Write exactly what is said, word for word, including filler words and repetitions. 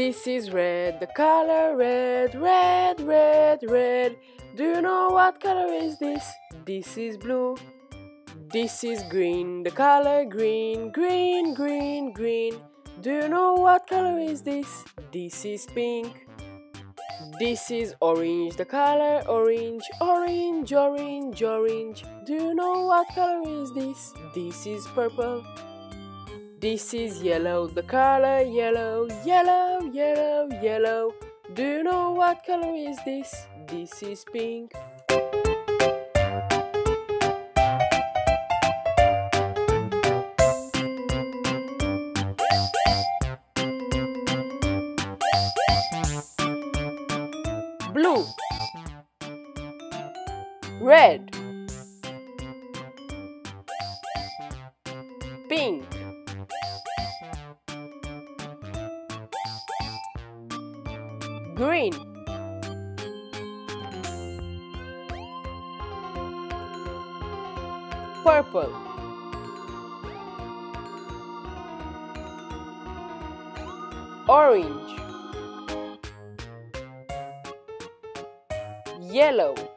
This is red, the color red, red, red, red. Do you know what color is this? This is blue. This is green, the color green, green, green, green. Do you know what color is this? This is pink. This is orange, the color orange, orange, orange, orange. Do you know what color is this? This is purple. This is yellow, the color yellow, yellow, yellow, yellow. Do you know what color is this? This is pink. Blue, red, pink, green, purple, orange, yellow,